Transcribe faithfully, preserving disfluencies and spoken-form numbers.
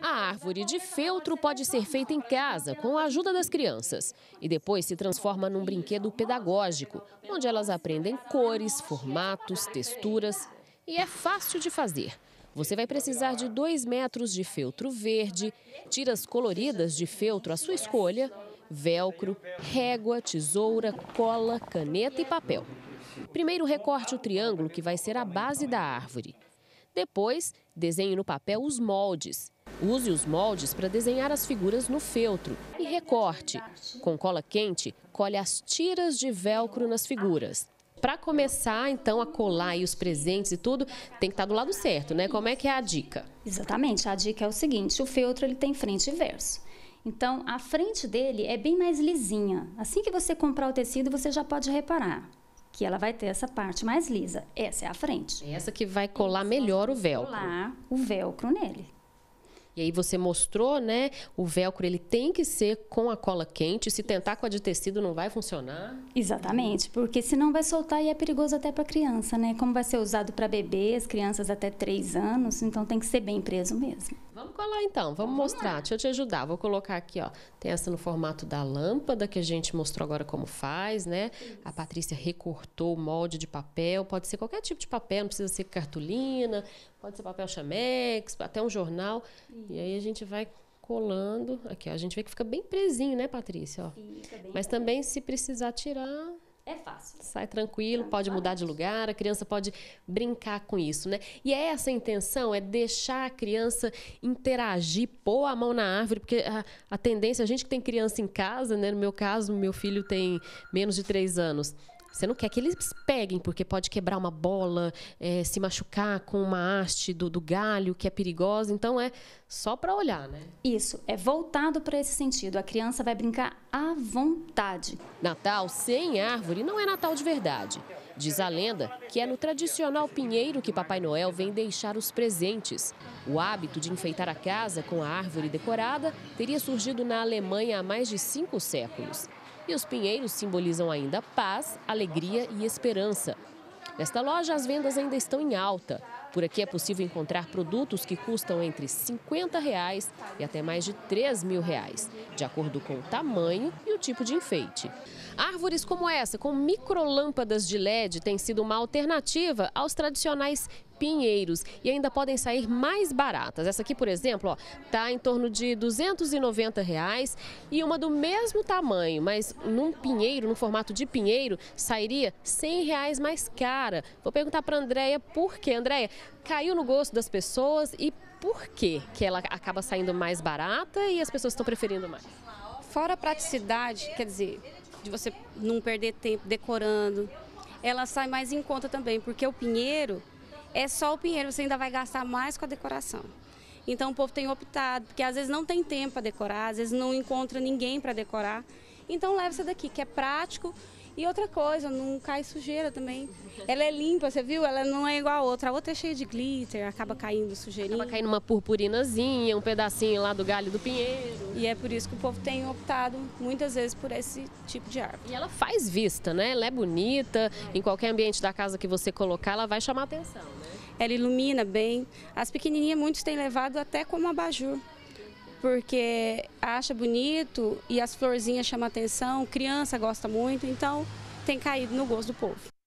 A árvore de feltro pode ser feita em casa, com a ajuda das crianças. E depois se transforma num brinquedo pedagógico, onde elas aprendem cores, formatos, texturas. E é fácil de fazer. Você vai precisar de dois metros de feltro verde, tiras coloridas de feltro à sua escolha, velcro, régua, tesoura, cola, caneta e papel. Primeiro recorte o triângulo que vai ser a base da árvore. Depois, desenhe no papel os moldes. Use os moldes para desenhar as figuras no feltro e recorte. Com cola quente, cole as tiras de velcro nas figuras. Para começar, então, a colar aí os presentes e tudo, tem que estar do lado certo, né? Como é que é a dica? Exatamente, a dica é o seguinte, o feltro ele tem frente e verso. Então, a frente dele é bem mais lisinha. Assim que você comprar o tecido, você já pode reparar que ela vai ter essa parte mais lisa. Essa é a frente. É essa que vai colar melhor o velcro. Colar o velcro nele. E aí você mostrou, né? O velcro ele tem que ser com a cola quente. Se tentar com a de tecido não vai funcionar. Exatamente, porque senão vai soltar e é perigoso até para criança, né? Como vai ser usado para bebês, crianças até três anos, então tem que ser bem preso mesmo. Vamos colar então, vamos mostrar. Deixa eu te ajudar. Vou colocar aqui, ó. Tem essa no formato da lâmpada que a gente mostrou agora como faz, né? A Patrícia recortou o molde de papel. Pode ser qualquer tipo de papel, não precisa ser cartolina, pode ser papel chamex, até um jornal. E aí a gente vai colando. Aqui, ó, a gente vê que fica bem presinho, né, Patrícia? Ó. Fica bem. Mas também, se precisar tirar, é fácil. Sai tranquilo, pode mudar de lugar, a criança pode brincar com isso, né? E é essa a intenção, é deixar a criança interagir, pôr a mão na árvore, porque a, a tendência, a gente que tem criança em casa, né? No meu caso, meu filho tem menos de três anos. Você não quer que eles peguem, porque pode quebrar uma bola, é, se machucar com uma haste do, do galho, que é perigosa. Então, é só para olhar, né? Isso, é voltado para esse sentido. A criança vai brincar à vontade. Natal sem árvore não é Natal de verdade. Diz a lenda que é no tradicional pinheiro que Papai Noel vem deixar os presentes. O hábito de enfeitar a casa com a árvore decorada teria surgido na Alemanha há mais de cinco séculos. E os pinheiros simbolizam ainda paz, alegria e esperança. Nesta loja, as vendas ainda estão em alta. Por aqui é possível encontrar produtos que custam entre cinquenta reais e até mais de três mil reais, de acordo com o tamanho e o tipo de enfeite. Árvores como essa, com microlâmpadas de L E D, têm sido uma alternativa aos tradicionais pinheiros e ainda podem sair mais baratas. Essa aqui, por exemplo, está em torno de duzentos e noventa reais e uma do mesmo tamanho, mas num pinheiro, no formato de pinheiro, sairia cem reais mais cara. Vou perguntar para a Andréia por quê. Andréia, caiu no gosto das pessoas e por quê que ela acaba saindo mais barata e as pessoas estão preferindo mais? Fora a praticidade, quer dizer, de você não perder tempo decorando, ela sai mais em conta também, porque o pinheiro é só o pinheiro, você ainda vai gastar mais com a decoração. Então o povo tem optado, porque às vezes não tem tempo para decorar, às vezes não encontra ninguém para decorar. Então leva essa daqui, que é prático. E outra coisa, não cai sujeira também. Ela é limpa, você viu? Ela não é igual a outra. A outra é cheia de glitter, acaba caindo sujeirinha. Acaba caindo uma purpurinazinha, um pedacinho lá do galho do pinheiro. E é por isso que o povo tem optado muitas vezes por esse tipo de árvore. E ela faz vista, né? Ela é bonita, em qualquer ambiente da casa que você colocar, ela vai chamar atenção, né? Ela ilumina bem. As pequenininhas, muitos têm levado até como abajur, porque acha bonito e as florzinhas chamam atenção, criança gosta muito, então tem caído no gosto do povo.